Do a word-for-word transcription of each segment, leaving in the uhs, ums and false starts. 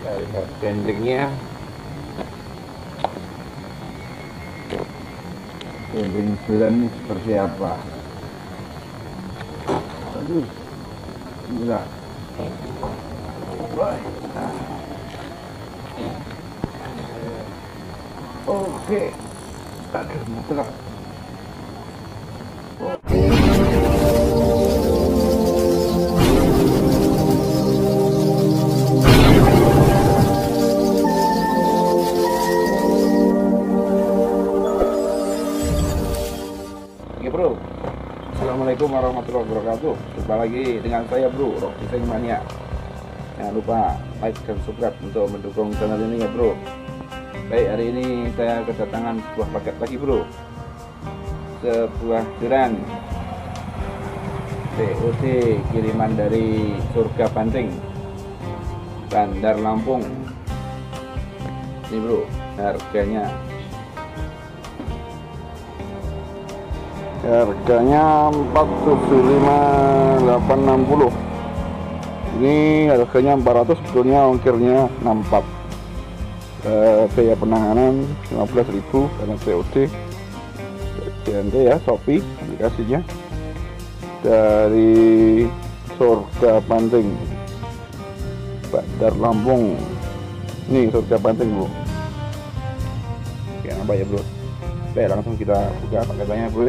lihat pendingnya. Pending sembilan ini seperti apa? Aduh, gila. Oke, aduh mutlak. Oke bro, assalamualaikum warahmatullahi wabarakatuh. Jumpa lagi dengan saya bro, Rock Design Mania. Jangan lupa like dan subscribe untuk mendukung channel ini ya bro. Baik, hari ini saya kedatangan sebuah paket lagi bro, sebuah tiran T O C kiriman dari Surga Banting, Bandar Lampung. Ini bro, harganya harganya empat tujuh lima delapan enam nol. Ini harganya empat ratus, sebetulnya ongkirnya enam puluh empat. Eh, biaya penanganan lima belas ribu karena C O D. G N T ya, Shopee aplikasinya dari Surga Banting, Bandar Lampung. Ini Surga Banting bro. Oke, apa ya bro? Oke, langsung kita buka paketannya bro.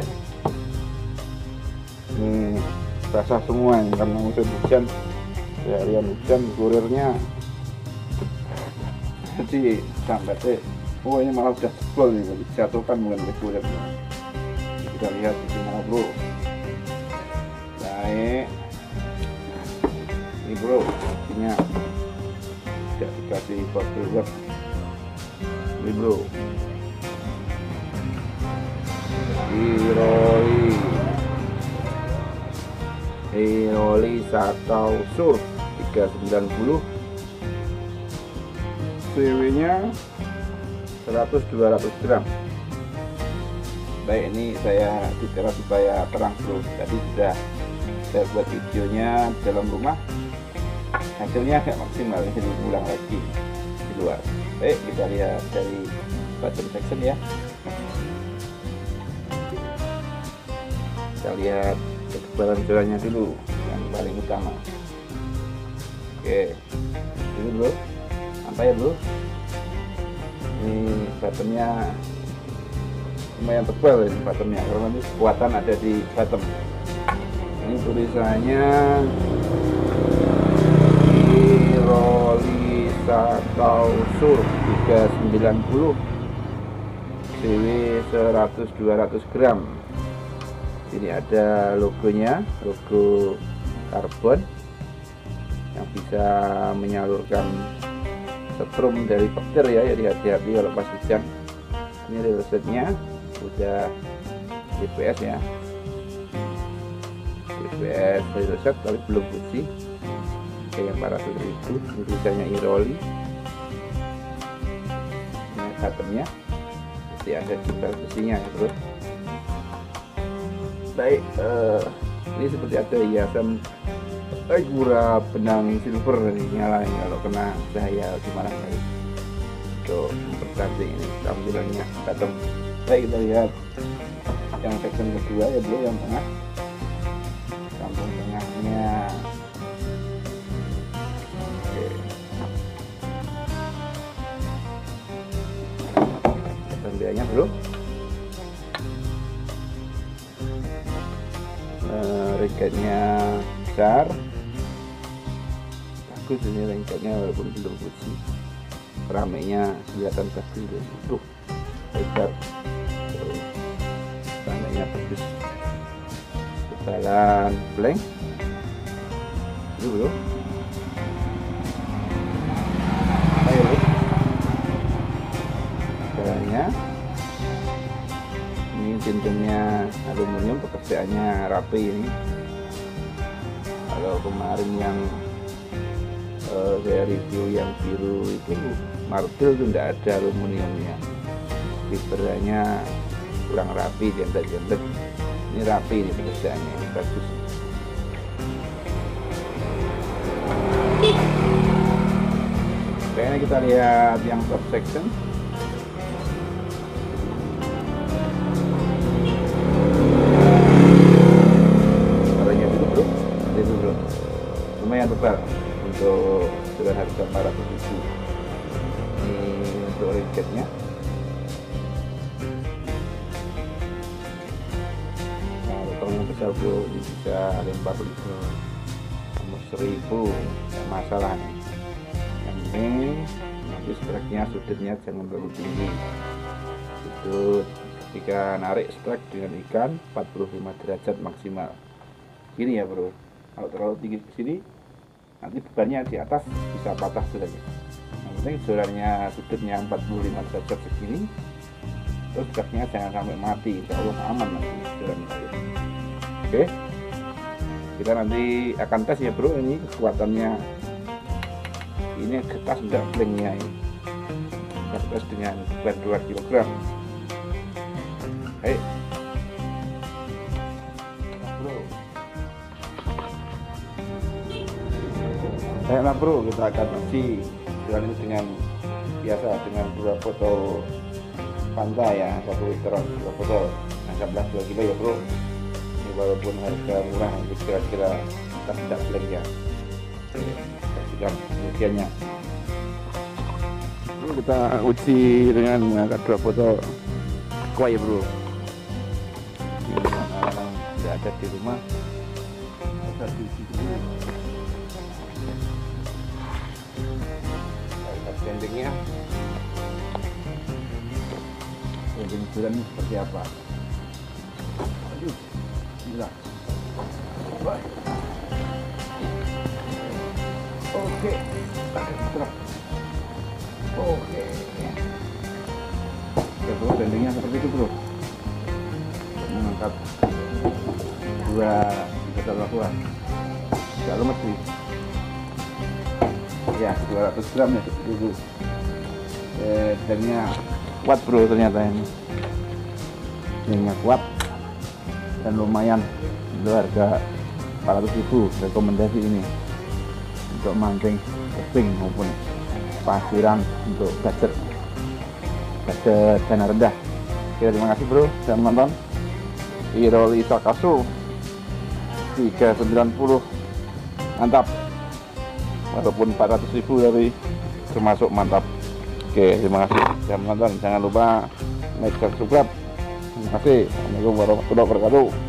Ini basah semua ini karena musim hujan, seharian hujan, kurirnya jadi sampai teh. Oh, ini malah sudah jebol nih, dijatuhkan bukan ke kurirnya. Kita lihat di sini bro. Baik, ini bro, isinya tidak dikasih botol wrap. Ini bro, Iroli Iroli Sakau Surf tiga sembilan nol, C W nya seratus dua ratus gram. Baik, ini saya bicara supaya terang bro, tadi sudah saya buat videonya dalam rumah, hasilnya agak maksimal, ini diulang lagi di luar. Baik, kita lihat dari bottom section ya. Kita lihat ketebalan jalannya dulu yang paling utama. Oke, ini bro, apa ya bro, ini bottomnya lumayan tebal, ini bottomnya karena ini kekuatan ada di bottom. Ini tulisannya Iroli Sakau Surf tiga sembilan nol, C W seratus dua ratus gram. Ini ada logonya, logo karbon yang bisa menyalurkan setrum dari petir ya, jadi hati-hati kalau pas hujan. Ini resetnya udah G P S ya, G P S reset tapi belum fungsi. Oke, empat ratus ribu. Ini tulisannya Iroli. Ini bottomnya, jadi ada juga besinya ya bro. Baik, uh, ini seperti ada hiasan gura benang silver ini nyala ini kalau kena cahaya gimana kali untuk mempercantik ini tampilannya bottom. Baik, kita lihat yang section kedua ya bro, yang tengah, kampung tengahnya. Oke, tampilannya bro. Ringkatnya besar, bagus ini ringkatnya walaupun belum fungsi. Ramenya kelihatan bagus utuh, lebar, ramenya bagus. Kebalan blank itu bro. Ayo bro, jalannya ini cincinnya aluminium, pekerjaannya rapi ini. Kalau kemarin yang uh, saya review yang biru itu martil itu tidak ada aluminiumnya, fibernya kurang rapi, jentek-jentek. Ini rapi, ini pekerjaannya, ini bagus. Oke, ini Selanjutnya kita lihat yang top section. Suaranya dulu bro, itu bro, lumayan tebal untuk dengan harga empat ratus ribu. Ini untuk ringketnya. Nah, potongnya besar bro, ini bisa lempar ke nomor seribu, tidak masalah nih. Yang ini nanti streknya, sudutnya jangan terlalu tinggi. Sudut ketika narik strek dengan ikan empat puluh lima derajat maksimal. Gini ya bro, kalau terlalu tinggi ke sini nanti bebannya di atas bisa patah sudutnya. Yang penting jorannya sudutnya empat puluh lima derajat segini, terus streknya jangan sampai mati, insya Allah aman nanti jorannya. Oke, kita nanti akan tes ya bro, ini kekuatannya. Ini getas daplingnya ini, kita tes dengan beban dua kilogram. Hei bro, ayolah bro, kita akan uji jalan ini dengan biasa, dengan dua botol Fanta ya, satu liter, dua botol, anggaplah dua kilo ya bro. Ini walaupun harga murah, ini kira-kira kita tidak blank ya. Saksikan kemudiannya. Ini kita uji dengan mengangkat dua botol koi bro. Ini orang tidak ada di rumah, kita diuji dulu. Standingnya, standing bulan ini seperti apa? Aduh, gila. Baik. Oke, terus. Oke. Oke bro, standingnya seperti itu bro. Mengangkat dua botol lakuan. Tidak lemes sih. Ya, dua ratus gram ya dulu. Eh, dannya kuat bro ternyata ini. Dannya kuat dan lumayan. Itu harga empat ratus ribu. Rekomendasi ini untuk mancing keping maupun pasiran untuk budget budget dana rendah. Oke, terima kasih bro sudah menonton. Iroli Sakasu tiga sembilan puluh, mantap. Walaupun empat ratus ribu tapi termasuk mantap. Oke, terima kasih sudah menonton. Jangan lupa like dan subscribe. Terima kasih. Assalamualaikum warahmatullahi wabarakatuh.